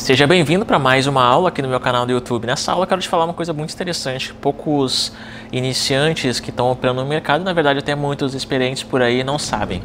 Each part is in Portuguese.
Seja bem-vindo para mais uma aula aqui no meu canal do YouTube. Nessa aula eu quero te falar uma coisa muito interessante. Poucos iniciantes que estão operando no mercado, na verdade até muitos experientes por aí, não sabem.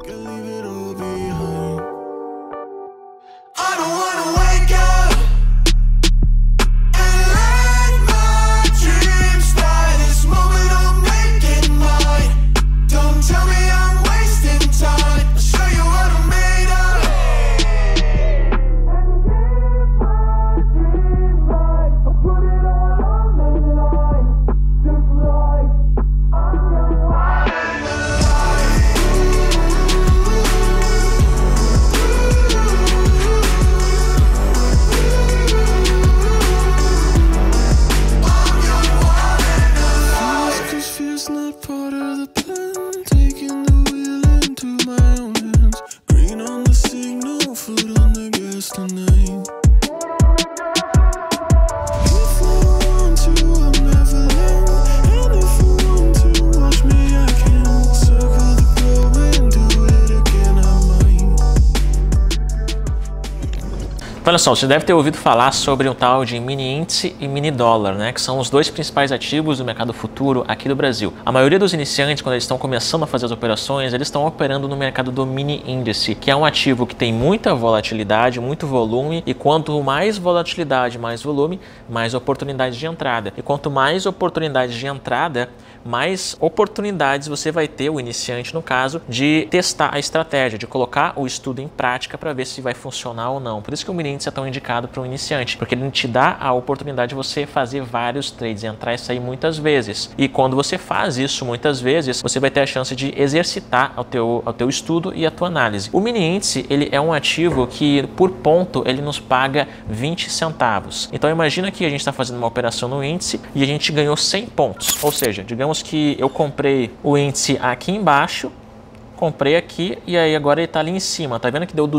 Olha só, você deve ter ouvido falar sobre um tal de mini índice e mini dólar, né? Que são os dois principais ativos do mercado futuro aqui do Brasil. A maioria dos iniciantes, quando eles estão começando a fazer as operações, eles estão operando no mercado do mini índice, que é um ativo que tem muita volatilidade, muito volume, e quanto mais volatilidade, mais volume, mais oportunidades de entrada. E quanto mais oportunidades de entrada, mais oportunidades você vai ter, o iniciante no caso, de testar a estratégia, de colocar o estudo em prática para ver se vai funcionar ou não. Por isso que o mini índice é tão indicado para um iniciante, porque ele te dá a oportunidade de você fazer vários trades, entrar e sair muitas vezes. E quando você faz isso muitas vezes, você vai ter a chance de exercitar o teu estudo e a tua análise. O mini índice, ele é um ativo que por ponto ele nos paga 20 centavos. Então imagina que a gente está fazendo uma operação no índice e a gente ganhou 100 pontos. Ou seja, digamos que eu comprei o índice aqui embaixo, comprei aqui e aí agora ele está ali em cima. Tá vendo que deu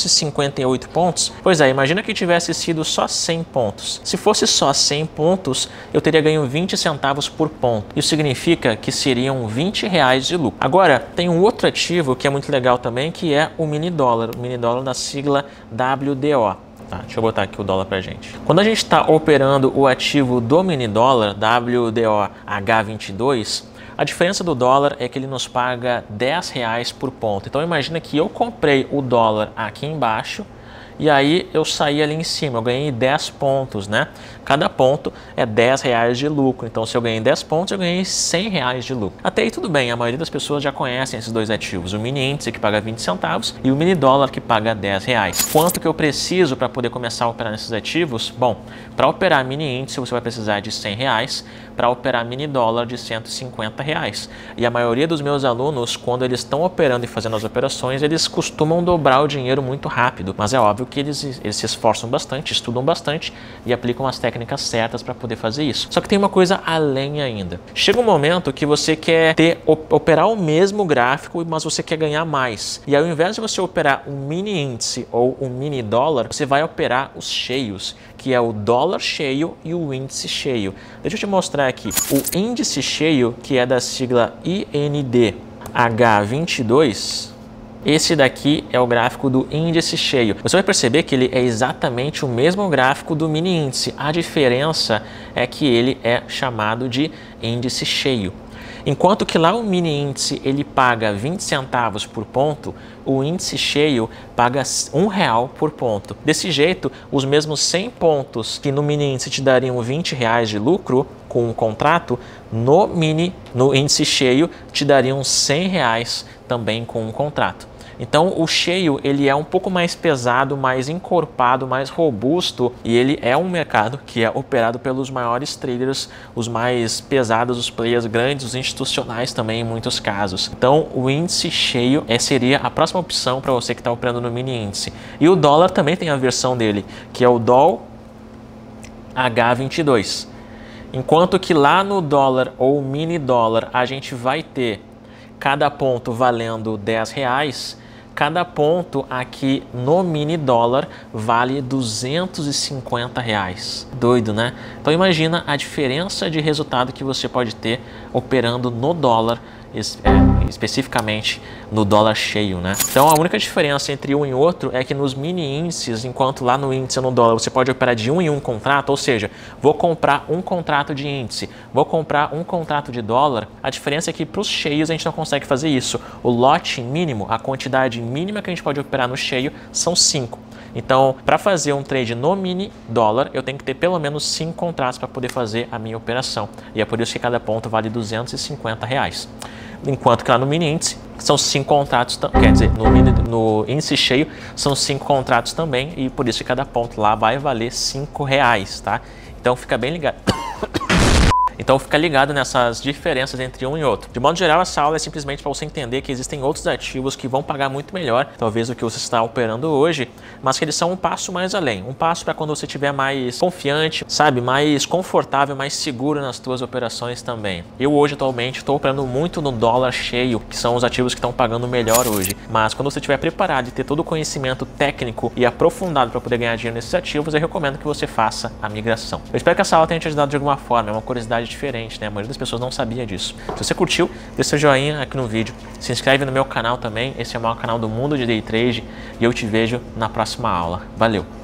258 pontos? Pois é, imagina que tivesse sido só 100 pontos. Se fosse só 100 pontos, eu teria ganho 20 centavos por ponto. Isso significa que seriam R$20 de lucro. Agora, tem um outro ativo que é muito legal também, que é o mini dólar. O mini dólar da sigla WDO. Tá, deixa eu botar aqui o dólar pra gente. Quando a gente está operando o ativo do mini dólar, WDOH22, a diferença do dólar é que ele nos paga R$10 por ponto. Então imagina que eu comprei o dólar aqui embaixo e aí eu saí ali em cima, eu ganhei 10 pontos, né? Cada ponto é R$10 de lucro. Então se eu ganhei 10 pontos, eu ganhei R$100 de lucro. Até aí tudo bem, a maioria das pessoas já conhecem esses dois ativos. O mini índice que paga 20 centavos e o mini dólar que paga R$10. Quanto que eu preciso para poder começar a operar nesses ativos? Bom, para operar mini índice você vai precisar de R$100, para operar mini dólar de R$150. E a maioria dos meus alunos, quando eles estão operando e fazendo as operações, eles costumam dobrar o dinheiro muito rápido. Mas é óbvio que eles se esforçam bastante, estudam bastante e aplicam as técnicas certas para poder fazer isso. Só que tem uma coisa além ainda. Chega um momento que você quer operar o mesmo gráfico, mas você quer ganhar mais. E ao invés de você operar um mini índice ou um mini dólar, você vai operar os cheios, que é o dólar cheio e o índice cheio. Deixa eu te mostrar aqui. O índice cheio, que é da sigla INDH22, esse daqui é o gráfico do índice cheio. Você vai perceber que ele é exatamente o mesmo gráfico do mini índice. A diferença é que ele é chamado de índice cheio. Enquanto que lá o mini índice ele paga 20 centavos por ponto, o índice cheio paga R$1 por ponto. Desse jeito, os mesmos 100 pontos que no mini índice te dariam R$20 de lucro com um contrato, no índice cheio te dariam R$100 também com um contrato. Então o cheio ele é um pouco mais pesado, mais encorpado, mais robusto, e ele é um mercado que é operado pelos maiores traders, os mais pesados, os players grandes, os institucionais também em muitos casos. Então o índice cheio seria a próxima opção para você que está operando no mini índice. E o dólar também tem a versão dele, que é o DOL H22. Enquanto que lá no dólar ou mini dólar a gente vai ter cada ponto valendo R$10, cada ponto aqui no mini dólar vale R$250. Doido, né? Então imagina a diferença de resultado que você pode ter operando no dólar. especificamente no dólar cheio, né? Então a única diferença entre um e outro é que nos mini índices, enquanto lá no índice ou no dólar você pode operar de um em um contrato, ou seja, vou comprar um contrato de índice, vou comprar um contrato de dólar, a diferença é que para os cheios a gente não consegue fazer isso. O lote mínimo, a quantidade mínima que a gente pode operar no cheio são 5. Então, para fazer um trade no mini dólar, eu tenho que ter pelo menos 5 contratos para poder fazer a minha operação. E é por isso que cada ponto vale R$250. Enquanto que lá no mini índice são 5 contratos, quer dizer, no índice cheio são 5 contratos também, e por isso que cada ponto lá vai valer R$5, tá? Então fica bem ligado. Então fica ligado nessas diferenças entre um e outro. De modo geral, essa aula é simplesmente para você entender que existem outros ativos que vão pagar muito melhor, talvez do que você está operando hoje, mas que eles são um passo mais além. Um passo para quando você estiver mais confiante, sabe, mais confortável, mais seguro nas suas operações também. Eu hoje, atualmente, estou operando muito no dólar cheio, que são os ativos que estão pagando melhor hoje. Mas quando você estiver preparado e ter todo o conhecimento técnico e aprofundado para poder ganhar dinheiro nesses ativos, eu recomendo que você faça a migração. Eu espero que essa aula tenha te ajudado de alguma forma, é uma curiosidade diferente, né? A maioria das pessoas não sabia disso. Se você curtiu, deixa seu joinha aqui no vídeo, se inscreve no meu canal também, esse é o maior canal do mundo de Day Trade, e eu te vejo na próxima aula. Valeu!